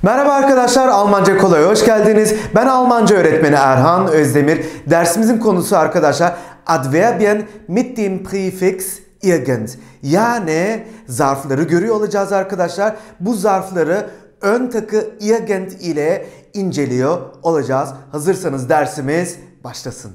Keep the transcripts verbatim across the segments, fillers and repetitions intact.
Merhaba arkadaşlar, Almanca Kolay'a hoş geldiniz. Ben Almanca öğretmeni Erhan Özdemir. Dersimizin konusu arkadaşlar Adverbien mit dem Präfix irgend. Yani zarfları görüyor olacağız arkadaşlar. Bu zarfları ön takı irgend ile inceliyor olacağız. Hazırsanız dersimiz başlasın.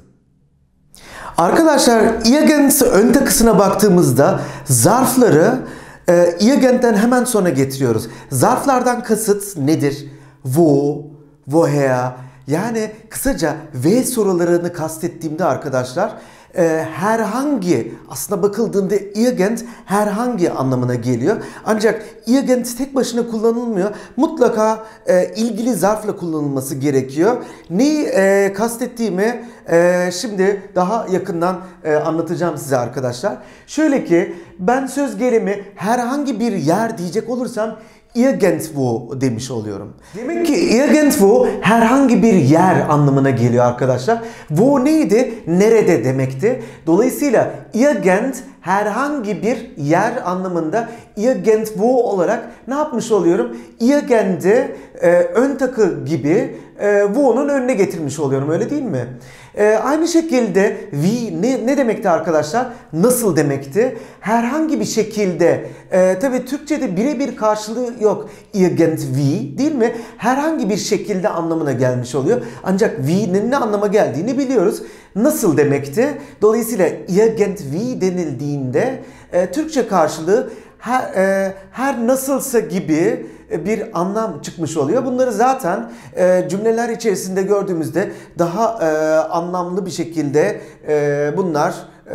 Arkadaşlar irgend ön takısına baktığımızda zarfları e, irgend'den hemen sonra getiriyoruz. Zarflardan kasıt nedir? Wo, woher? Yani kısaca V sorularını kastettiğimde arkadaşlar e, herhangi, aslında bakıldığında irgend herhangi anlamına geliyor. Ancak irgend tek başına kullanılmıyor. Mutlaka e, ilgili zarfla kullanılması gerekiyor. Neyi e, kastettiğimi e, şimdi daha yakından e, anlatacağım size arkadaşlar. Şöyle ki ben söz gelimi herhangi bir yer diyecek olursam irgendwo demiş oluyorum. Demek ki irgendwo herhangi bir yer anlamına geliyor arkadaşlar. Wo neydi? Nerede demekti. Dolayısıyla irgend herhangi bir yer anlamında irgendwo olarak ne yapmış oluyorum? Irgend'i e, ön takı gibi e, wo'nun önüne getirmiş oluyorum, öyle değil mi? E, aynı şekilde wie ne, ne demekti arkadaşlar? Nasıl demekti? Herhangi bir şekilde e, tabi Türkçe'de birebir karşılığı yok. Irgendwie değil mi? Herhangi bir şekilde anlamına gelmiş oluyor. Ancak wie'nin ne anlama geldiğini biliyoruz. Nasıl demekti? Dolayısıyla irgendwie denildiğinde e, Türkçe karşılığı her, e, her nasılsa gibi bir anlam çıkmış oluyor. Bunları zaten e, cümleler içerisinde gördüğümüzde daha e, anlamlı bir şekilde e, bunlar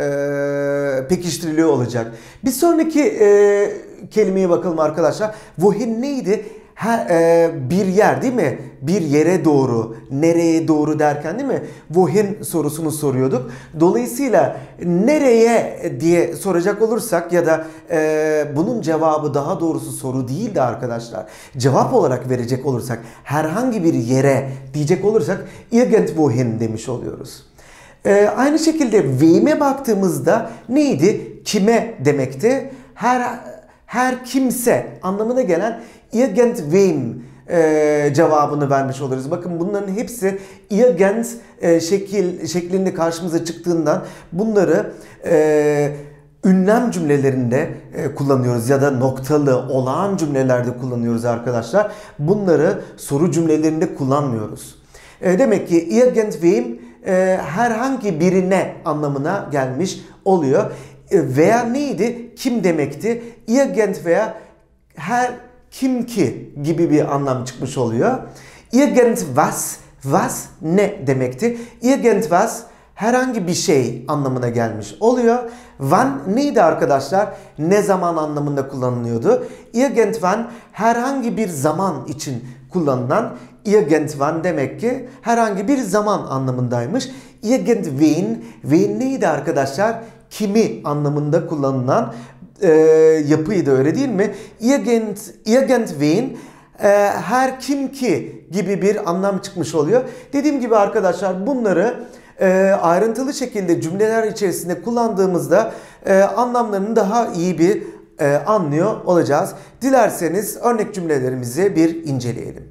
e, pekiştiriliyor olacak. Bir sonraki e, kelimeye bakalım arkadaşlar. Wohin neydi? Ha, e, bir yer değil mi? Bir yere doğru, nereye doğru derken değil mi? Wohin sorusunu soruyorduk. Dolayısıyla nereye diye soracak olursak ya da e, bunun cevabı daha doğrusu soru değil de arkadaşlar cevap olarak verecek olursak herhangi bir yere diyecek olursak irgendwohin demiş oluyoruz. E, aynı şekilde wem'e baktığımızda neydi? Kime demekti? Her her kimse anlamına gelen irgendwem e, cevabını vermiş oluruz. Bakın bunların hepsi irgend e, şekil şeklinde karşımıza çıktığından bunları e, ünlem cümlelerinde e, kullanıyoruz ya da noktalı, olağan cümlelerde kullanıyoruz arkadaşlar. Bunları soru cümlelerinde kullanmıyoruz. E, demek ki irgendwem e, herhangi birine anlamına gelmiş oluyor. E, veya neydi? Kim demekti? Irgend veya her kim ki gibi bir anlam çıkmış oluyor. Irgendwas, was ne demekti? Irgendwas herhangi bir şey anlamına gelmiş oluyor. Wann neydi arkadaşlar? Ne zaman anlamında kullanılıyordu? Irgendwann herhangi bir zaman için kullanılan, irgendwann demek ki herhangi bir zaman anlamındaymış. Irgendwen, wen neydi arkadaşlar? Kimi anlamında kullanılan e, yapıydı, öyle değil mi? Irgend, irgendwen e, her kim ki gibi bir anlam çıkmış oluyor. Dediğim gibi arkadaşlar bunları e, ayrıntılı şekilde cümleler içerisinde kullandığımızda e, anlamlarını daha iyi bir e, anlıyor olacağız. Dilerseniz örnek cümlelerimizi bir inceleyelim.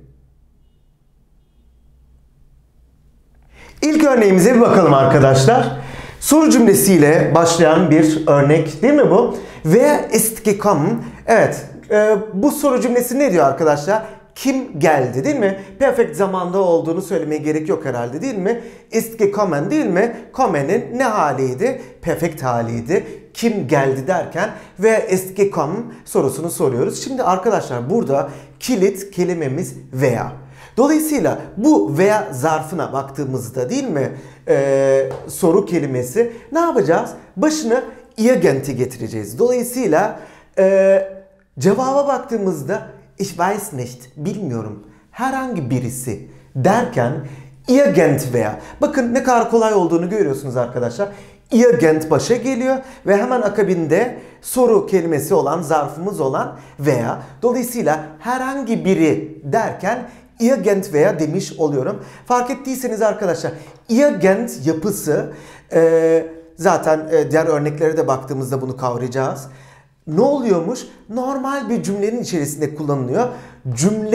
İlk örneğimize bir bakalım arkadaşlar. Soru cümlesiyle başlayan bir örnek değil mi bu? Wer ist gekommen? Evet, e, bu soru cümlesi ne diyor arkadaşlar? Kim geldi değil mi? Perfect zamanda olduğunu söylemeye gerek yok herhalde değil mi? Ist gekommen değil mi? Kommen'in ne haliydi? Perfect haliydi. Kim geldi derken wer ist gekommen sorusunu soruyoruz. Şimdi arkadaşlar burada kilit kelimemiz wer. Dolayısıyla bu veya zarfına baktığımızda değil mi ee, soru kelimesi ne yapacağız? Başına irgend'i getireceğiz. Dolayısıyla e, cevaba baktığımızda ich weiß nicht, bilmiyorum, herhangi birisi derken irgendwer. Bakın ne kadar kolay olduğunu görüyorsunuz arkadaşlar. Irgend başa geliyor ve hemen akabinde soru kelimesi olan, zarfımız olan veya. Dolayısıyla herhangi biri derken irgendwer demiş oluyorum. Fark ettiyseniz arkadaşlar irgend yapısı e, zaten e, diğer örneklere de baktığımızda bunu kavrayacağız. Ne oluyormuş? Normal bir cümlenin içerisinde kullanılıyor. Cümle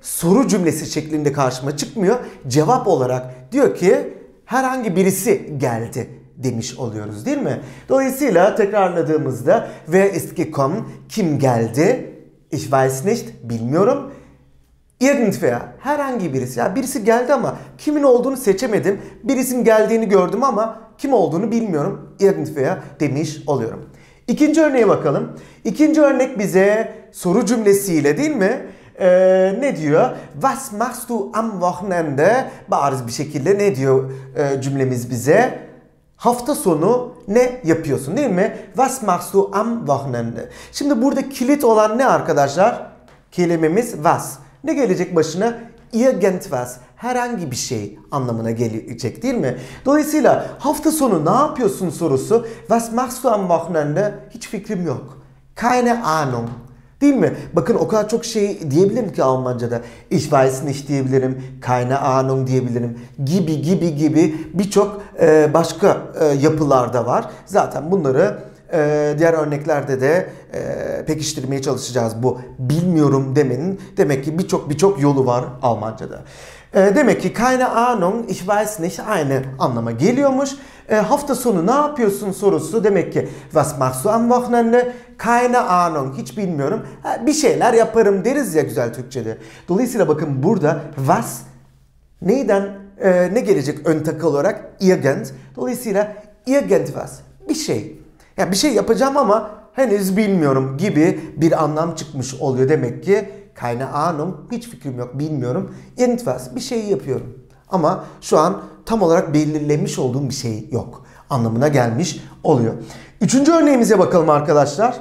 soru cümlesi şeklinde karşıma çıkmıyor. Cevap olarak diyor ki herhangi birisi geldi demiş oluyoruz değil mi? Dolayısıyla tekrarladığımızda wer ist gekommen? Kim geldi? Ich weiß nicht. Bilmiyorum. Irgendwer. Herhangi birisi. Ya birisi geldi ama kimin olduğunu seçemedim. Birisinin geldiğini gördüm ama kim olduğunu bilmiyorum. Irgendwer demiş oluyorum. İkinci örneğe bakalım. İkinci örnek bize soru cümlesiyle değil mi? Ee, ne diyor? Was machst du am Wochenende? Bariz bir şekilde ne diyor e, cümlemiz bize? Hafta sonu ne yapıyorsun değil mi? Was machst du am Wochenende? Şimdi burada kilit olan ne arkadaşlar? Kelimemiz was. Ne gelecek başına? Irgendwas. Herhangi bir şey anlamına gelecek değil mi? Dolayısıyla hafta sonu ne yapıyorsun sorusu. Was machst du am Wochenende? Hiç fikrim yok. Keine Ahnung. Değil mi? Bakın o kadar çok şey diyebilirim ki Almanca'da. Ich weiß nicht diyebilirim. Keine Ahnung diyebilirim. Gibi gibi gibi birçok e, başka e, yapılarda var. Zaten bunları e, diğer örneklerde de e, pekiştirmeye çalışacağız. Bu bilmiyorum demenin demek ki birçok birçok yolu var Almanca'da. E, demek ki keine Ahnung, ich weiß nicht aynı anlama geliyormuş. E, hafta sonu ne yapıyorsun sorusu demek ki was machst du am Wochenende? Keine Ahnung, hiç bilmiyorum. Ha, bir şeyler yaparım deriz ya güzel Türkçe'de. Dolayısıyla bakın burada was neyden e, ne gelecek ön takı olarak? Irgend. Dolayısıyla irgendwas bir şey. Yani bir şey yapacağım ama henüz bilmiyorum gibi bir anlam çıkmış oluyor demek ki. Keine Ahnung, hiç fikrim yok, bilmiyorum. Irgendwas, bir şey yapıyorum. Ama şu an tam olarak belirlemiş olduğum bir şey yok anlamına gelmiş oluyor. Üçüncü örneğimize bakalım arkadaşlar.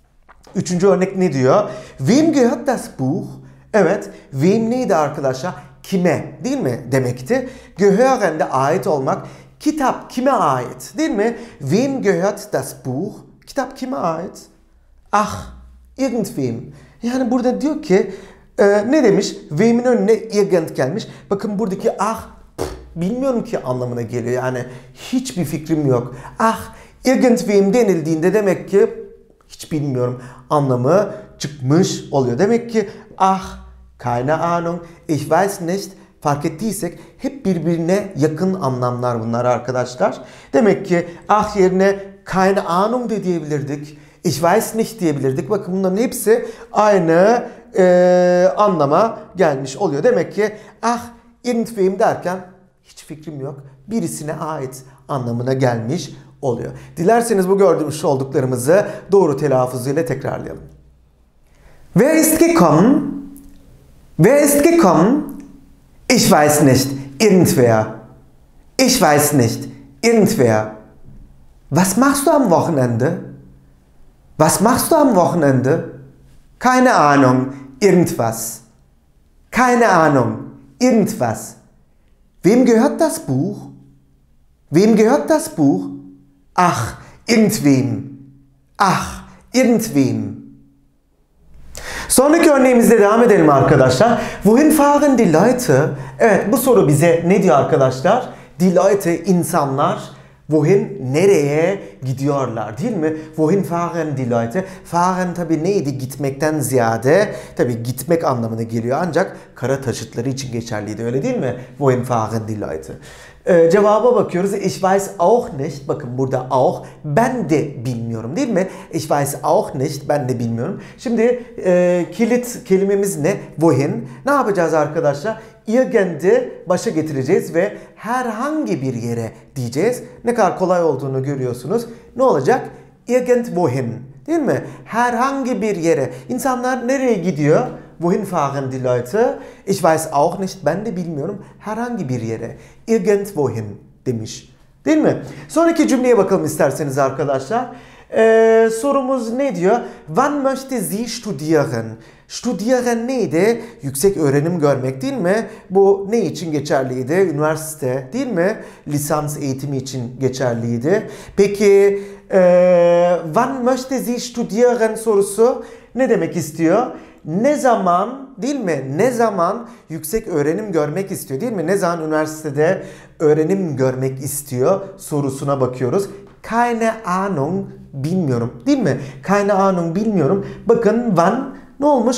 Üçüncü örnek ne diyor? Wem gehört das Buch? Evet, wem neydi arkadaşlar? Kime değil mi demekti? Gehören de ait olmak. Kitap kime ait değil mi? Wem gehört das Buch? Kitap kime ait? Ah, irgendwem. Yani burada diyor ki e, ne demiş? Wem'in önüne irgend gelmiş. Bakın buradaki ah pff, bilmiyorum ki anlamına geliyor. Yani hiçbir fikrim yok. Ah irgendwem denildiğinde demek ki hiç bilmiyorum anlamı çıkmış oluyor. Demek ki ah keine Ahnung, ich weiß nicht fark ettiysek hep birbirine yakın anlamlar bunlar arkadaşlar. Demek ki ah yerine keine Ahnung de diyebilirdik. Ich weiß nicht diyebilirdik. Bakın bunların hepsi aynı e, anlama gelmiş oluyor. Demek ki ah irgendwem derken hiç fikrim yok. Birisine ait anlamına gelmiş oluyor. Dilerseniz bu gördüğümüz olduklarımızı doğru telaffuzuyla tekrarlayalım. Wer ist gekommen? Wer ist gekommen? Ich weiß nicht. Irgendwer. Ich weiß nicht. Irgendwer. Was machst du am Wochenende? Was machst du am Wochenende? Keine Ahnung. Irgendwas. Keine Ahnung. Irgendwas. Wem gehört das Buch? Wem gehört das Buch? Ach, irgendwem. Ach, irgendwem. Sonraki örneğimizde devam edelim arkadaşlar. Wohin fahren die Leute? Evet, bu soru bize ne diyor arkadaşlar? Die Leute, insanlar. Wohin, nereye gidiyorlar değil mi? Wohin fahren die Leute? Fahren tabi neydi? Gitmekten ziyade tabi gitmek anlamına geliyor ancak kara taşıtları için geçerliydi öyle değil mi? Wohin fahren die Leute? Ee, cevaba bakıyoruz. Ich weiß auch nicht. Bakın burada auch. Ben de bilmiyorum değil mi? Ich weiß auch nicht. Ben de bilmiyorum. Şimdi e, kilit kelimemiz ne? Wohin. Ne yapacağız arkadaşlar? Irgend'i başa getireceğiz ve herhangi bir yere diyeceğiz. Ne kadar kolay olduğunu görüyorsunuz. Ne olacak? Irgendwohin. Değil mi? Herhangi bir yere. İnsanlar nereye gidiyor? Wohin fahren die Leute? Ich weiß auch nicht. Ben de bilmiyorum. Herhangi bir yere. Irgendwohin demiş. Değil mi? Sonraki cümleye bakalım isterseniz arkadaşlar. Ee, sorumuz ne diyor? Wann möchte sie studieren? Studieren neydi? Yüksek öğrenim görmek değil mi? Bu ne için geçerliydi? Üniversite değil mi? Lisans eğitimi için geçerliydi. Peki e, wann möchte sie studieren sorusu ne demek istiyor? Ne zaman değil mi? Ne zaman yüksek öğrenim görmek istiyor değil mi? Ne zaman üniversitede öğrenim görmek istiyor sorusuna bakıyoruz. Keine Ahnung, bilmiyorum değil mi? Keine Ahnung, bilmiyorum. Bakın wann ne olmuş?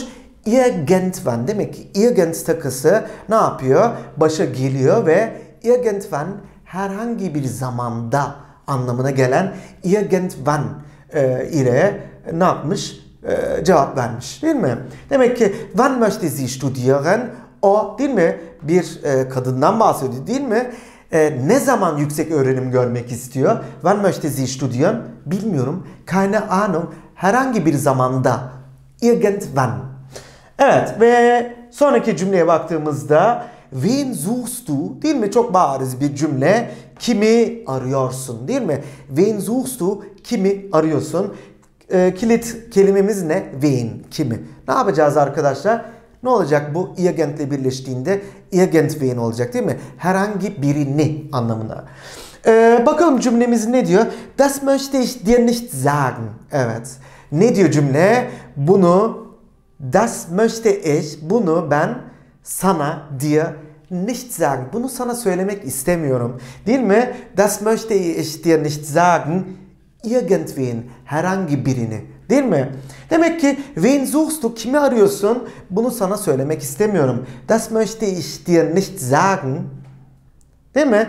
irgendwann, demek ki irgend takısı ne yapıyor? Başa geliyor ve irgendwann herhangi bir zamanda anlamına gelen irgendwann e, ile ne yapmış? E, cevap vermiş, değil mi? Demek ki wann möchte sie studieren? O, değil mi? Bir e, kadından bahsediyor, değil mi? E, ne zaman yüksek öğrenim görmek istiyor? Wann möchte sie studieren? Bilmiyorum. Keine Ahnung. Herhangi bir zamanda. Irgendwann. Evet ve sonraki cümleye baktığımızda wen suchst du? Değil mi? Çok bariz bir cümle. Kimi arıyorsun? Değil mi? Wen suchst du? Kimi arıyorsun? E, kilit kelimemiz ne? Wen. Kimi. Ne yapacağız arkadaşlar? Ne olacak bu irgendle birleştiğinde? Irgendwen olacak değil mi? Herhangi birini anlamına. Ee, bakalım cümlemiz ne diyor? Das möchte ich dir nicht sagen. Evet. Ne diyor cümle? Bunu, das möchte ich, bunu ben sana dir nicht sagen. Bunu sana söylemek istemiyorum. Değil mi? Das möchte ich dir nicht sagen. Irgendwen, herhangi birini. Değil mi? Demek ki wen suchst du? Kimi arıyorsun? Bunu sana söylemek istemiyorum. Das möchte ich dir nicht sagen. Değil mi?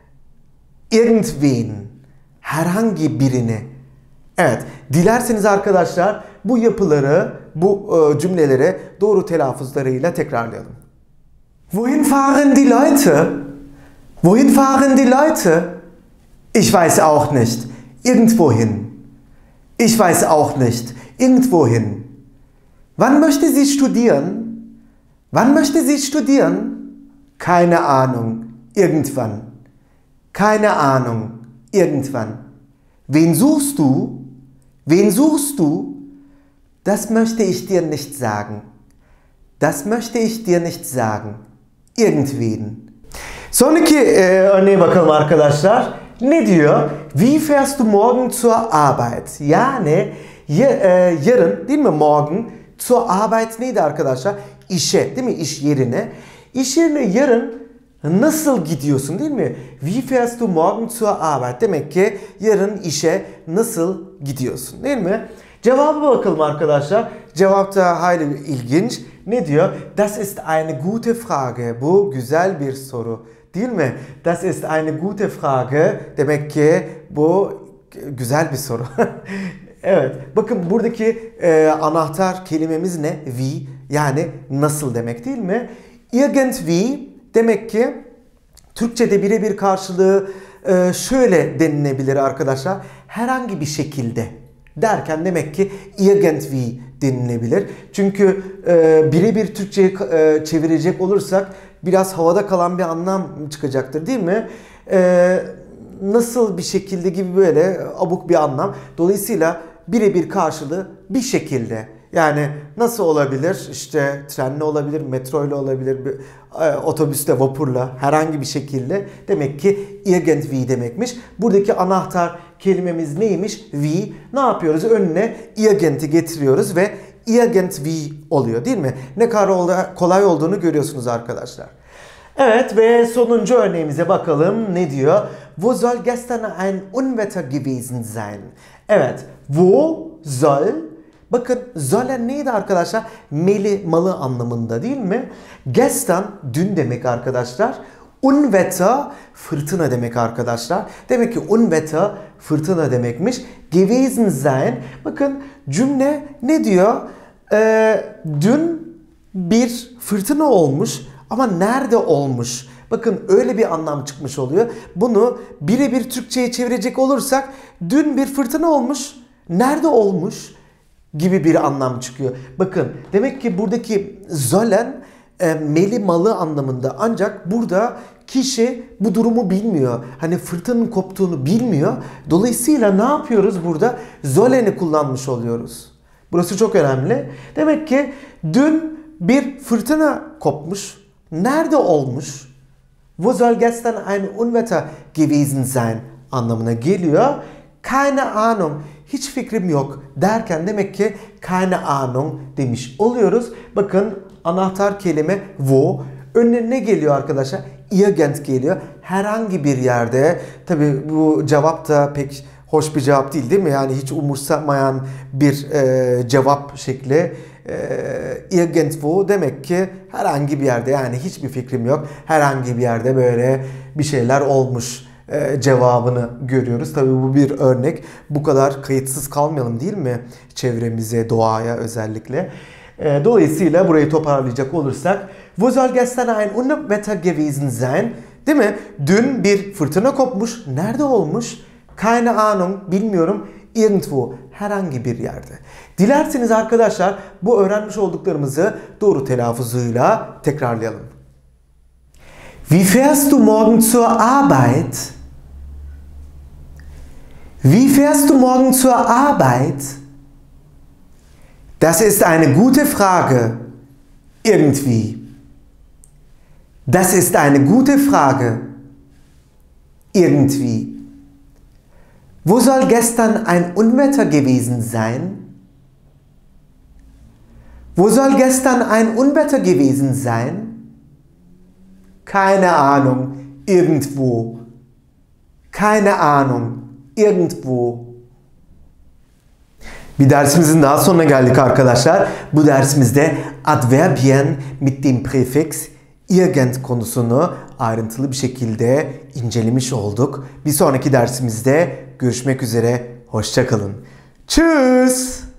Irgendwen. Herhangi birini. Evet. Dilerseniz arkadaşlar bu yapıları, bu e, cümleleri doğru telaffuzlarıyla tekrarlayalım. Wohin fahren die Leute? Wohin fahren die Leute? Ich weiß auch nicht. Irgendwohin. Ich weiß auch nicht. Irgendwohin. Wann möchte sie studieren? Wann möchte sie studieren? Keine Ahnung. Irgendwann. Keine Ahnung. Irgendwann. Wen suchst du? Wen suchst du? Das möchte ich dir nicht sagen. Das möchte ich dir nicht sagen. Irgendwen. Sonraki e, örneğe bakalım arkadaşlar. Ne diyor? Wie fährst du morgen zur Arbeit? Yani ya, e, yarın değil mi morgen zur Arbeit neydi arkadaşlar? İşe değil mi? İş yerine. İş yerine yarın nasıl gidiyorsun değil mi? Wie fährst du morgen zur Arbeit? Demek ki yarın işe nasıl gidiyorsun değil mi? Cevaba bakalım arkadaşlar. Cevap da hayli ilginç. Ne diyor? Das ist eine gute Frage. Bu güzel bir soru. Değil mi? Das ist eine gute Frage. Demek ki bu güzel bir soru. Evet. Bakın buradaki e, anahtar kelimemiz ne? Wie. Yani nasıl demek değil mi? Irgendwie demek ki Türkçe'de birebir karşılığı e, şöyle denilebilir arkadaşlar. Herhangi bir şekilde derken demek ki irgendwie denilebilir. Çünkü e, birebir Türkçe'ye e, çevirecek olursak biraz havada kalan bir anlam çıkacaktır değil mi? E, nasıl bir şekilde gibi böyle abuk bir anlam. Dolayısıyla birebir karşılığı bir şekilde. Yani nasıl olabilir? İşte trenle olabilir, metroyla olabilir, bir, e, otobüste, vapurla herhangi bir şekilde. Demek ki irgendwie demekmiş. Buradaki anahtar kelimemiz neymiş? Wie. Ne yapıyoruz? Önüne irgend'i getiriyoruz ve irgendwie oluyor değil mi? Ne kadar kolay olduğunu görüyorsunuz arkadaşlar. Evet ve sonuncu örneğimize bakalım. Ne diyor? Wo soll gestern ein Unwetter gewesen sein? Evet. Wo soll? Bakın sollen neydi arkadaşlar? Meli, malı anlamında değil mi? Gestern dün demek arkadaşlar. Unwetter fırtına demek arkadaşlar. Demek ki Unwetter fırtına demekmiş. Gewesen sein. Bakın cümle ne diyor? Ee, dün bir fırtına olmuş ama nerede olmuş? Bakın öyle bir anlam çıkmış oluyor. Bunu birebir Türkçe'ye çevirecek olursak dün bir fırtına olmuş. Nerede olmuş? Gibi bir anlam çıkıyor. Bakın demek ki buradaki sollen e, meli malı anlamında, ancak burada kişi bu durumu bilmiyor. Hani fırtınanın koptuğunu bilmiyor. Dolayısıyla ne yapıyoruz burada? Sollen'i kullanmış oluyoruz. Burası çok önemli. Demek ki dün bir fırtına kopmuş. Nerede olmuş? Wo soll gestern ein Unwetter gewesen sein anlamına geliyor. Keine Ahnung. Hiç fikrim yok derken demek ki keine Ahnung demiş oluyoruz. Bakın anahtar kelime wo. Önüne ne geliyor arkadaşlar? Irgend geliyor. Herhangi bir yerde. Tabi bu cevap da pek hoş bir cevap değil değil mi? Yani hiç umursamayan bir e, cevap şekli. e, irgendwo demek ki herhangi bir yerde, yani hiçbir fikrim yok. Herhangi bir yerde böyle bir şeyler olmuş e, cevabını görüyoruz. Tabii bu bir örnek. Bu kadar kayıtsız kalmayalım değil mi? Çevremize, doğaya özellikle. E, dolayısıyla burayı toparlayacak olursak, wo soll gestern ein Unwetter gewesen sein? Değil mi? Dün bir fırtına kopmuş. Nerede olmuş? Keine Ahnung, bilmiyorum. Irgendwo, herhangi bir yerde. Dilerseniz arkadaşlar bu öğrenmiş olduklarımızı doğru telaffuzuyla tekrarlayalım. Wie fährst du morgen zur Arbeit? Wie fährst du morgen zur Arbeit? Das ist eine gute Frage. Irgendwie. Das ist eine gute Frage. Irgendwie. Wo soll gestern ein Unwetter gewesen sein? Wo soll gestern ein Unwetter gewesen sein? Keine Ahnung, irgendwo. Keine Ahnung, irgendwo. Bir dersimizin daha sonuna geldik arkadaşlar. Bu dersimizde Adverbien mit dem Präfix irgend konusunu ayrıntılı bir şekilde incelemiş olduk. Bir sonraki dersimizde görüşmek üzere. Hoşça kalın. Tschüss.